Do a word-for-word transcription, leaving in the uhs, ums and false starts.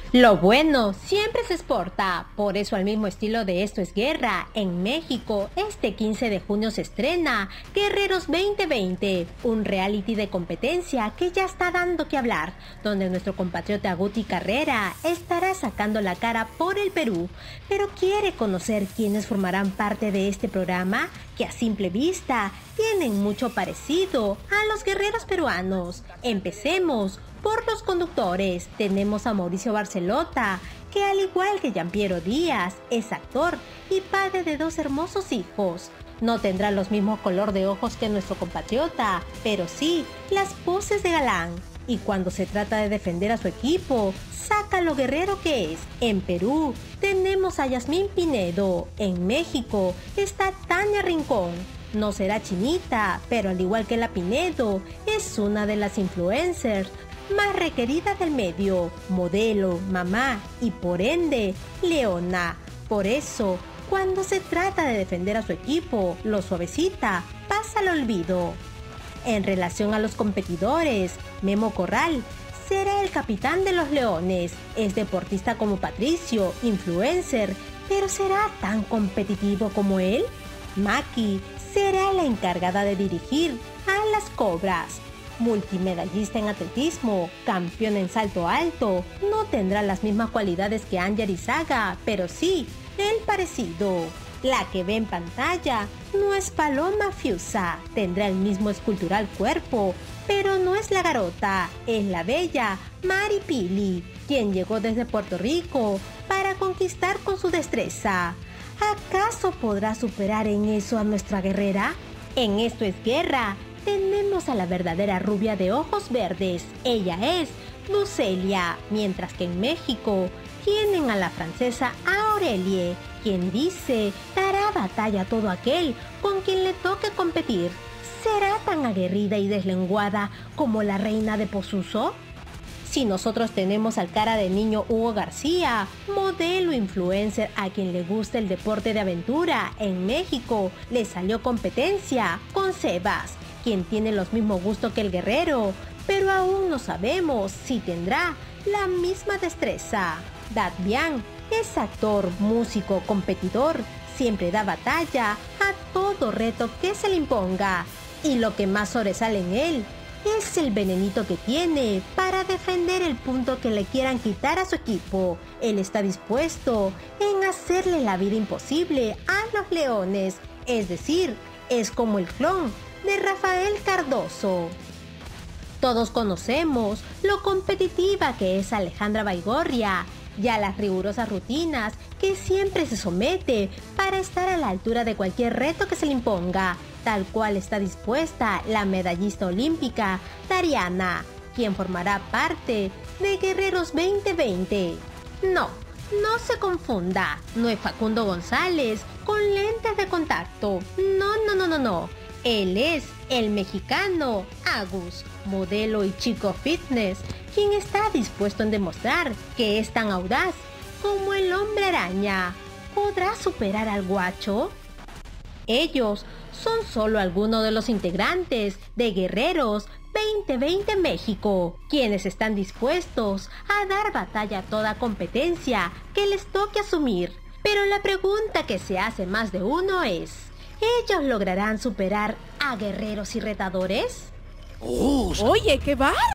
Lo bueno siempre se exporta, por eso al mismo estilo de Esto es Guerra, en México, este quince de junio se estrena Guerreros veinte veinte, un reality de competencia que ya está dando que hablar, donde nuestro compatriota Guti Carrera estará sacando la cara por el Perú, pero quiere conocer quiénes formarán parte de este programa, que a simple vista tienen mucho parecido a los guerreros peruanos. Empecemos por los conductores. Tenemos a Mauricio Barcelota, que al igual que Gianpiero Díaz, es actor y padre de dos hermosos hijos. No tendrá los mismos color de ojos que nuestro compatriota, pero sí las poses de galán. Y cuando se trata de defender a su equipo, saca lo guerrero que es. En Perú tenemos a Yasmín Pinedo. En México está Tania Rincón. No será chinita, pero al igual que la Pinedo, es una de las influencers más requerida del medio, modelo, mamá y por ende, leona. Por eso, cuando se trata de defender a su equipo, lo suavecita pasa al olvido. En relación a los competidores, Memo Corral será el capitán de los Leones. Es deportista como Patricio, influencer, pero ¿será tan competitivo como él? Maki será la encargada de dirigir a las Cobras. Multimedallista en atletismo, campeón en salto alto, no tendrá las mismas cualidades que Anja Arizaga, pero sí el parecido. La que ve en pantalla no es Paloma Fiusa, tendrá el mismo escultural cuerpo, pero no es la garota, es la bella Mari Pili, quien llegó desde Puerto Rico para conquistar con su destreza. ¿Acaso podrá superar en eso a nuestra guerrera? En Esto es Guerra tenemos a la verdadera rubia de ojos verdes. Ella es Lucelia, mientras que en México tienen a la francesa Aurelie, quien dice dará batalla a todo aquel con quien le toque competir. ¿Será tan aguerrida y deslenguada como la reina de Posuso? Si nosotros tenemos al cara de niño Hugo García, modelo influencer a quien le gusta el deporte de aventura, en México le salió competencia con Sebas, quien tiene los mismos gustos que el guerrero, pero aún no sabemos si tendrá la misma destreza. Dadbian es actor, músico, competidor, siempre da batalla a todo reto que se le imponga, y lo que más sobresale en él es el venenito que tiene para defender el punto que le quieran quitar a su equipo. Él está dispuesto en hacerle la vida imposible a los Leones, es decir, es como el clon de Rafael Cardoso. Todos conocemos lo competitiva que es Alejandra Baigorria y a las rigurosas rutinas que siempre se somete para estar a la altura de cualquier reto que se le imponga, tal cual está dispuesta la medallista olímpica Dariana, quien formará parte de Guerreros veinte veinte. No, no se confunda, no es Facundo González con lentes de contacto, no, no, no, no, no. Él es el mexicano Agus, modelo y chico fitness, quien está dispuesto en demostrar que es tan audaz como el hombre araña. ¿Podrá superar al guacho? Ellos son solo algunos de los integrantes de Guerreros veinte veinte México, quienes están dispuestos a dar batalla a toda competencia que les toque asumir. Pero la pregunta que se hace más de uno es: ¿ellos lograrán superar a guerreros y retadores? Oh, oye, ¿qué va?